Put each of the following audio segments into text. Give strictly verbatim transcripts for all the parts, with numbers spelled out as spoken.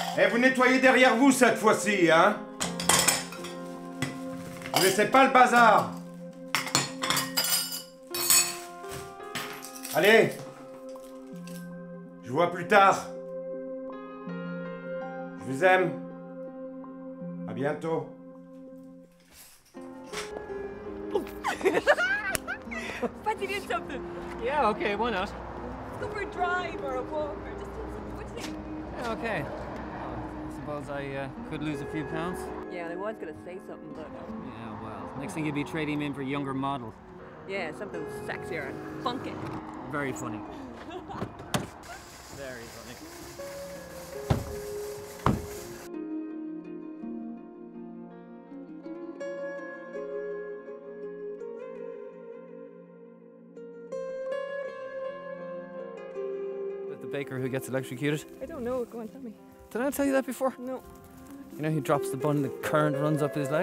Et vous nettoyez derrière vous cette fois-ci, hein? Ne laissez pas le bazar. Allez. Je vous vois plus tard. Je vous aime. À bientôt. Fancy doing something? Yeah, okay, why not? Let's go for a drive or a walk or just do something. What do you think? Yeah, okay. Well, I suppose I uh, could lose a few pounds. Yeah, I was going to say something, but... Yeah, well, next thing you'd be trading him in for a younger model. Yeah, something sexier and funky. Very funny. Very funny. The baker who gets electrocuted? I don't know. Go on, tell me. Did I tell you that before? No. You know, he drops the bun and the current runs up his leg?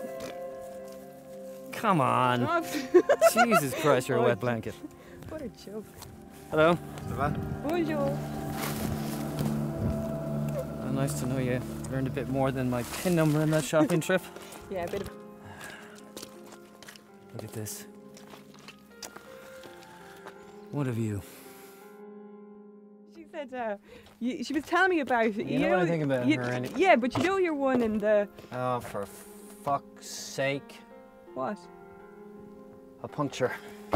Come on. Jesus Christ, you're a wet blanket. What a joke. Hello. Ça va? Bonjour. Oh, nice to know you earned a bit more than my pin number in that shopping trip. Yeah, a bit of... Look at this. What a view. She said, uh, you, she was telling me about... You, you know, know what I think about you, her, and Yeah, but you know you're one in the... Oh, for fuck's sake. What? A puncture.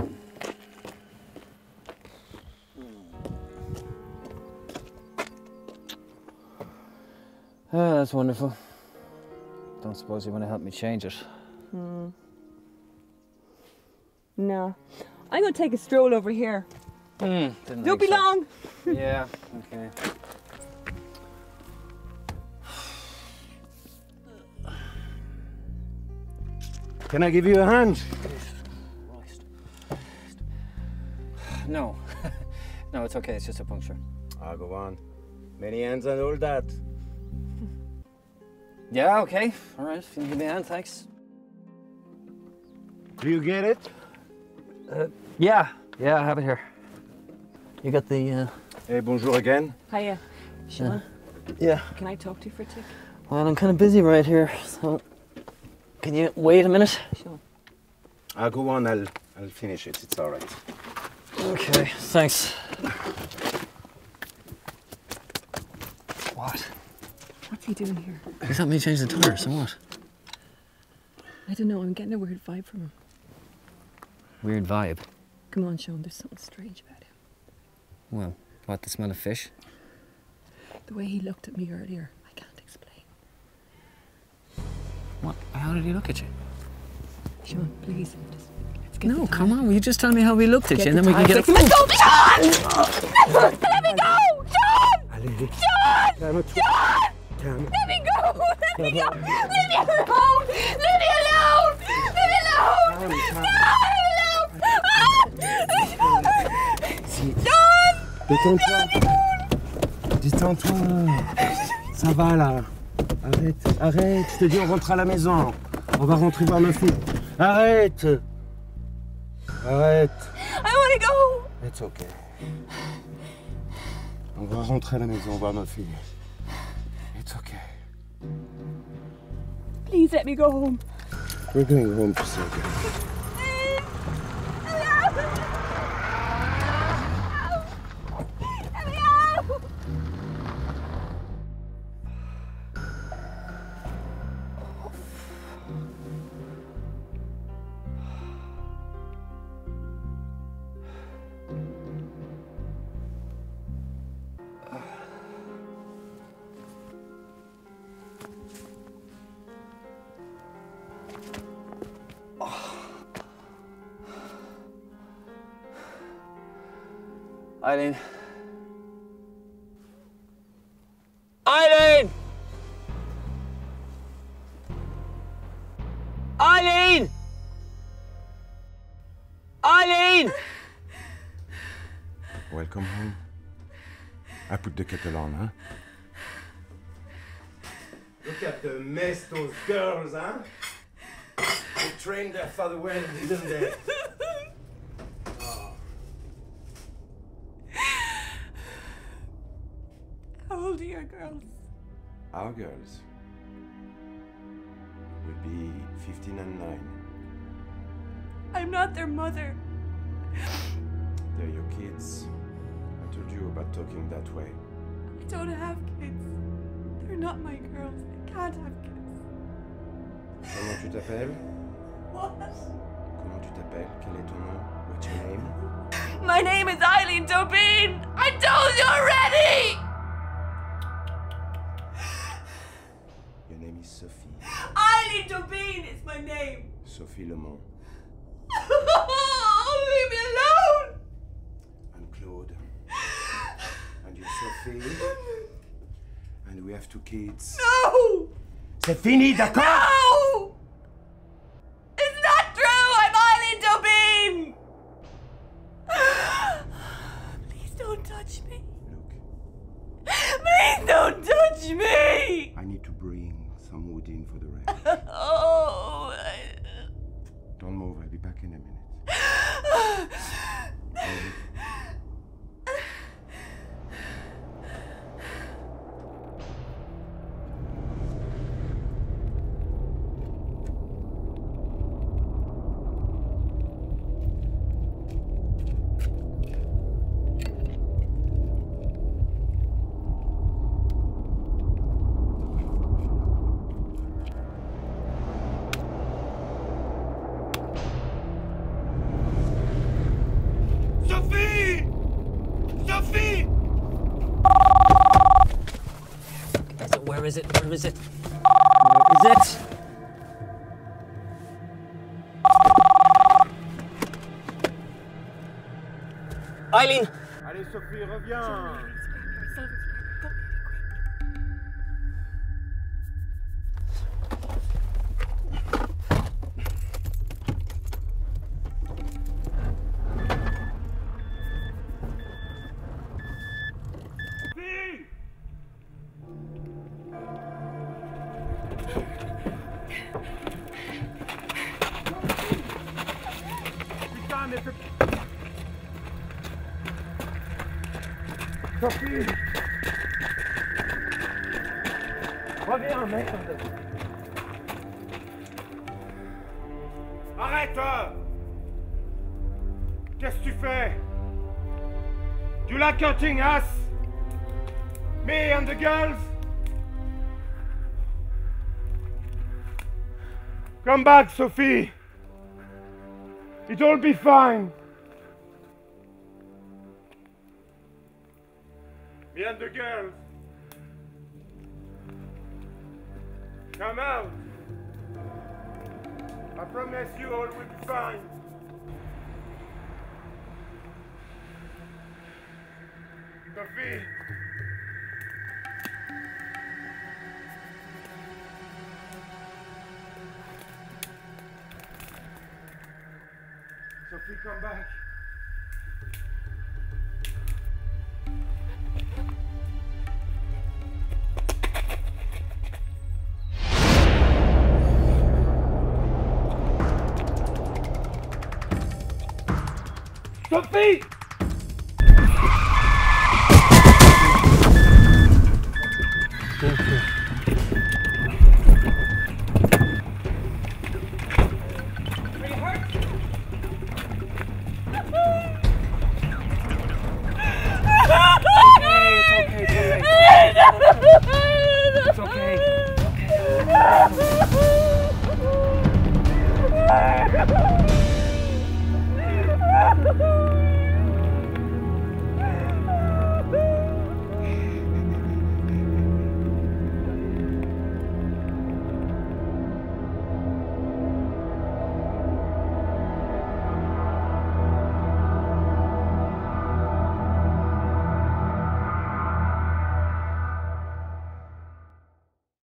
Oh, that's wonderful. Don't suppose you want to help me change it? Hmm. No. I'm going to take a stroll over here. Hmm. Don't be so. long. Yeah, okay. Can I give you a hand? Christ. No. No, it's okay. It's just a puncture. Ah, go on. Many hands and all that. Yeah, okay. All right. If you can give me a hand, thanks. Do you get it? Uh, yeah. Yeah, I have it here. You got the... Uh... Hey, bonjour again. Hiya. Sean, Uh, yeah. can I talk to you for a tick? Well, I'm kind of busy right here, so... Can you wait a minute? Sure. Ah, go on. I'll, I'll finish it. It's all right. Okay, thanks. What? What's he doing here? He's helping me change the tires, or what? I don't know. I'm getting a weird vibe from him. Weird vibe. Come on, Sean. There's something strange about him. Well, what, the smell of fish? The way he looked at me earlier, I can't explain. What? How did he look at you? Sean, please, just let's get No, the come on. Will you just tell me how he looked at Get you, and then the we can tires get a... fixed. Let go, Sean! Let me go! Sean! Allez, Sean! calme-toi. Sean! Calme. Let me go! Let me go! Leave me alone! Leave me alone! Leave me alone! Calme, No! calme. Leave me alone! Ah! Si. Sean! Détends-toi. Détends-toi. Ça va, là. Arrête, arrête. Je te dis, on rentre à la maison. On va rentrer voir ma fille. Arrête. Arrête. I want to go! It's okay. On va rentrer à la maison voir ma fille. It's okay. Please let me go home. We're going home for second. Eileen. Eileen! Eileen! Eileen! Welcome home. I put the kettle on, huh? Look at the mess those girls, huh? They trained their father well, didn't they? How old are your girls? Our girls will be fifteen and nine. I'm not their mother. They're your kids. I told you about talking that way. I don't have kids. They're not my girls. I can't have kids. Comment tu t'appelles? What? Comment tu t'appelles? Quel est ton nom? What's your name? My name is Eileen Tobin! I told you already! Your name is Sophie. Eileen Tobin is my name! Sophie Lemont. Leave me alone! I'm Claude. And you're Sophie. And we have two kids. No! C'est fini, d'accord? No! It's not true! I'm Eileen Tobin! Please don't touch me. Look, Please don't touch me! I need to bring some wood in for the rest. Oh. I... Don't move, I'll be back in a minute. Sophie! Sophie! Where is it? Where is it? Where is it? Eileen! Allez Sophie, reviens! Putain, mais c'est... Sophie! Reviens, merde! Arrête! Qu'est-ce que tu fais? You like hurting us? Me and the girls? Come back, Sophie! It'll be fine! Me and the girls! Come out! I promise you all will be fine! Sophie! Sophie, come back! Sophie! Thank you. It's okay. It's okay.